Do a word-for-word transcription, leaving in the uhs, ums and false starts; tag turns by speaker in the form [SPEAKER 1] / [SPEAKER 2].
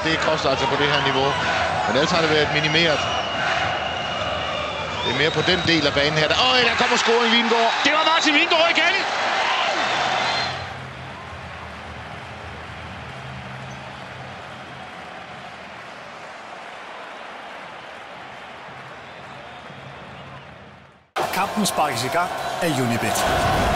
[SPEAKER 1] det koster altså på det her niveau. Men ellers har det været minimeret. Det er mere på den del af banen her. Øj, der kommer scoring Vingård. Det var Martin Vingård igen!
[SPEAKER 2] Kampen sparkes i gang af Unibet.